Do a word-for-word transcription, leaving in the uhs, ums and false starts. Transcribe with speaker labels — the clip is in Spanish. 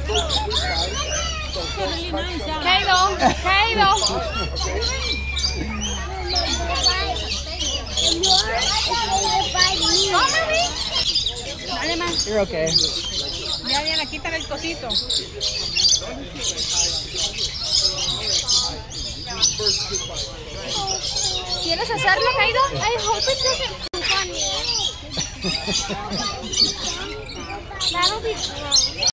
Speaker 1: really nice. Yeah.
Speaker 2: Kaydo, Kaydo. Dale más.
Speaker 3: You're okay.
Speaker 1: Ya, ya, quítale el cosito.
Speaker 2: ¿Quieres hacerlo, Kaydo? I hope it doesn't funny. That'll be